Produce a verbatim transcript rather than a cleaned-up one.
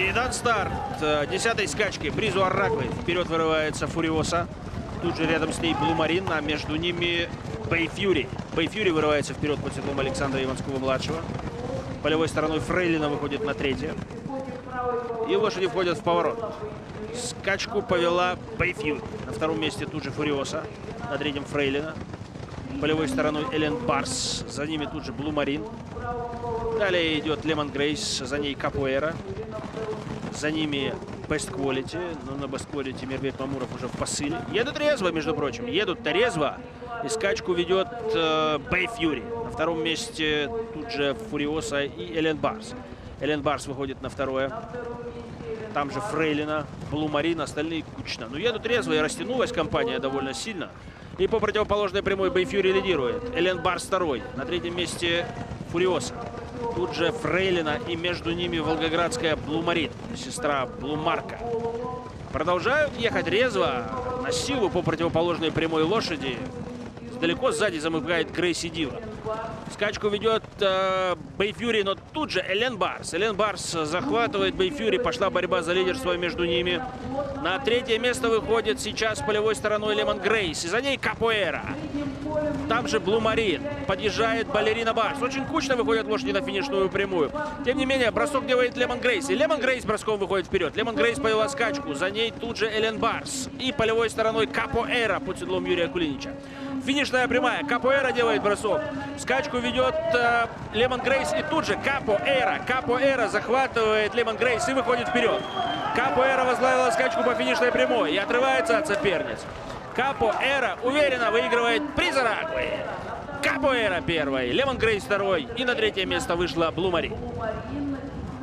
И дан-старт десятой скачки. Бризу Аррагвы. Вперед вырывается Фуриоса. Тут же рядом с ней Блу Марин, а между ними Бэй Фьюри. Бэй Фьюри вырывается вперед под седлом Александра Иванского-младшего. Полевой стороной Фрейлина выходит на третье. И лошади входят в поворот. Скачку повела Бэй Фьюри. На втором месте тут же Фуриоса. На третьем Фрейлина. Полевой стороной Элен Барс. За ними тут же Блу Марин. Далее идет Лемон Грейс. За ней Капуэра. За ними Best Quality. Но на Best Quality Мирбек Мамуров уже в посыле. Едут резво, между прочим. Едут-то резво. И скачку ведет э, Бэй Фьюри. На втором месте тут же Фуриоса и Элен Барс. Элен Барс выходит на второе. Там же Фрейлина, Блу Марин, остальные кучно. Но едут резво, и растянулась компания довольно сильно. И по противоположной прямой Бэй Фьюри лидирует. Элен Барс второй. На третьем месте Фуриоса. Тут же Фрейлина и между ними волгоградская Блу Марин, сестра Блу Марка. Продолжают ехать резво, на силу по противоположной прямой лошади. Далеко сзади замыкает Грейси Дива. Скачку ведет э, Бэй Фьюри, но тут же Элен Барс. Элен Барс захватывает Бэй Фьюри. Пошла борьба за лидерство между ними. На третье место выходит сейчас полевой стороной Лемон Грейс. И за ней Капуэра. Там же Блу Марин. Подъезжает балерина Барс. Очень кучно выходят лошади на финишную прямую. Тем не менее, бросок делает Лемон Грейс. И Лемон Грейс броском выходит вперед. Лемон Грейс повела скачку. За ней тут же Элен Барс. И полевой стороной Капуэра под седлом Юрия Кулинича. Финишная прямая. Капуэра делает бросок. Скачку ведет э, Лемон Грейс. И тут же Капуэра. Капуэра захватывает Лемон Грейс и выходит вперед. Капуэра возглавила скачку по финишной прямой и отрывается от соперниц. Капуэра уверенно выигрывает приз Аррагвы. Капуэра первой, Лемон Грейс второй. И на третье место вышла Блу Марин.